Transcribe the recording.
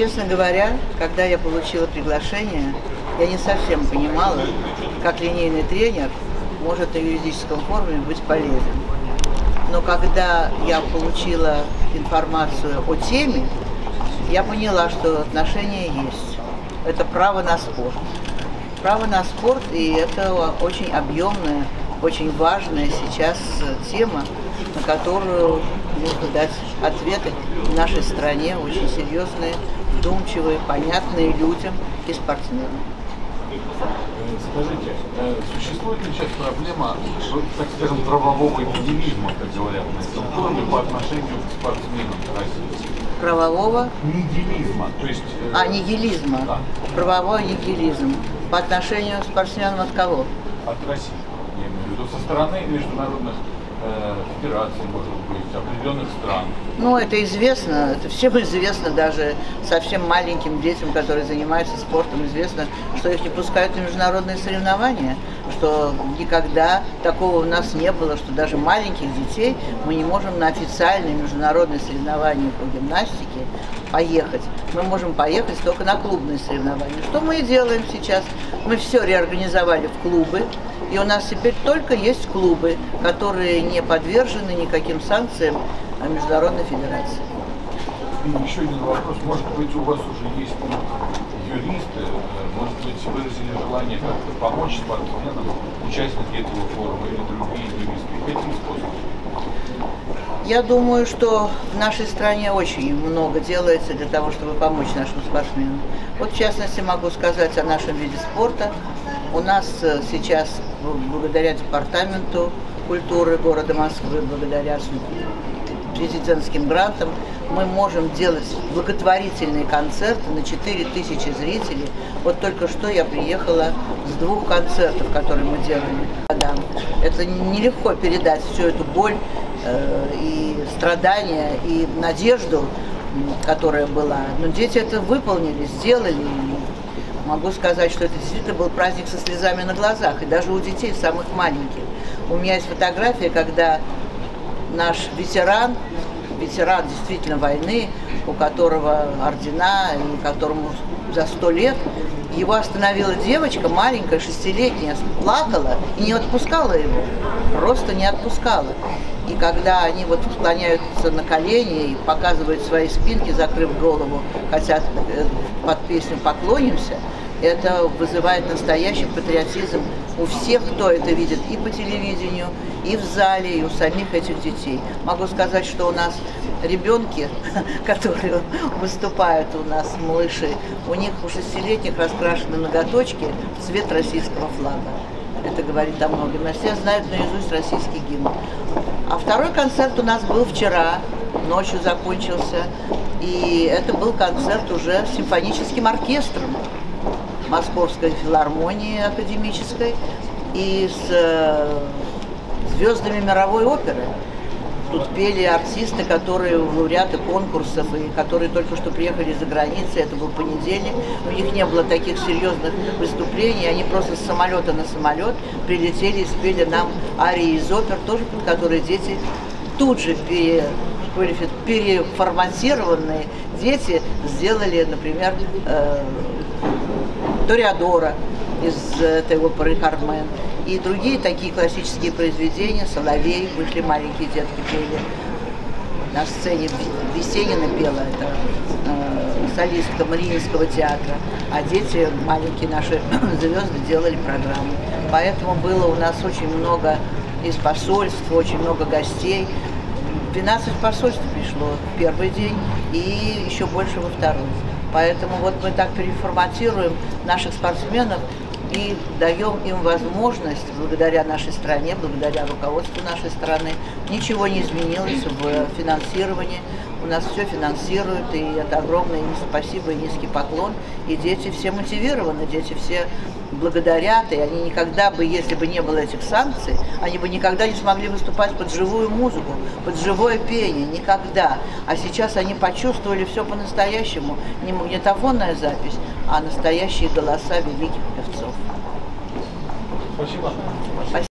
Честно говоря, когда я получила приглашение, я не совсем понимала, как линейный тренер может на юридическом форуме быть полезен. Но когда я получила информацию о теме, я поняла, что отношения есть. Это право на спорт. Право на спорт, и это очень объемная, очень важная сейчас тема, на которую нужно дать ответы в нашей стране, очень серьезные, вдумчивые, понятные людям и спортсменам. Скажите, существует ли сейчас проблема, так скажем, правового нигилизма, как говорят на этом форуме, по отношению к спортсменам России? Правового? Нигилизма, то есть... нигилизма. Да. Правовой нигилизм. По отношению к спортсменам от кого? От России, я имею в виду, со стороны международных федераций, может быть, определенных стран. Ну, это известно, это всем известно, даже совсем маленьким детям, которые занимаются спортом, известно, что их не пускают на международные соревнования, что никогда такого у нас не было, что даже маленьких детей мы не можем на официальные международные соревнования по гимнастике поехать. Мы можем поехать только на клубные соревнования. Что мы и делаем сейчас? Мы все реорганизовали в клубы, и у нас теперь только есть клубы, которые не подвержены никаким санкциям Международной Федерации. И еще один вопрос. Может быть, у вас уже есть юристы, может быть, выразили желание как-то помочь спортсменам, участники этого форума или другие юристы? Каким способом? Я думаю, что в нашей стране очень много делается для того, чтобы помочь нашим спортсменам. Вот в частности могу сказать о нашем виде спорта. У нас сейчас, благодаря департаменту культуры города Москвы, благодаря президентским грантам, мы можем делать благотворительные концерты на 4000 зрителей. Вот только что я приехала с 2 концертов, которые мы делали. Это нелегко передать всю эту боль и страдания, и надежду, которая была. Но дети это выполнили, сделали. И могу сказать, что это действительно был праздник со слезами на глазах, и даже у детей самых маленьких. У меня есть фотография, когда наш ветеран действительно войны, у которого ордена, и которому за 100 лет, его остановила девочка маленькая, 6-летняя, плакала и не отпускала его, просто не отпускала. И когда они вот склоняются на колени и показывают свои спинки, закрыв голову, хотят под песню «Поклонимся», это вызывает настоящий патриотизм у всех, кто это видит и по телевидению, и в зале, и у самих этих детей. Могу сказать, что у нас ребенки, которые выступают, у нас малыши, у них у 6-летних раскрашены ноготочки в цвет российского флага. Это говорит о многом. Все знают наизусть российский гимн. А второй концерт у нас был вчера, ночью закончился. И это был концерт уже с симфоническим оркестром Московской филармонии академической и с звездами мировой оперы. Тут пели артисты, которые лауреаты конкурсов, и которые только что приехали из-за границы. Это был понедельник. У них не было таких серьезных выступлений. Они просто с самолета на самолет прилетели и спели нам арии из опер, тоже под которые дети тут же переформатированные дети сделали, например, Ториадора из этой оперы «Кармен». И другие такие классические произведения. «Соловей», вышли маленькие детки, пели. На сцене Весенина пела, это солистка Мариинского театра. А дети, маленькие наши звезды, делали программу. Поэтому было у нас очень много из посольств, очень много гостей. 12 посольств пришло в первый день и еще больше во второй. Поэтому вот мы так переформатируем наших спортсменов и даем им возможность, благодаря нашей стране, благодаря руководству нашей страны, ничего не изменилось в финансировании. У нас все финансируют, и это огромное им спасибо и низкий поклон. И дети все мотивированы, дети все благодарят, и они никогда бы, если бы не было этих санкций, они бы никогда не смогли выступать под живую музыку, под живое пение, никогда. А сейчас они почувствовали все по-настоящему, не магнитофонная запись, а настоящие голоса великих певцов. Спасибо.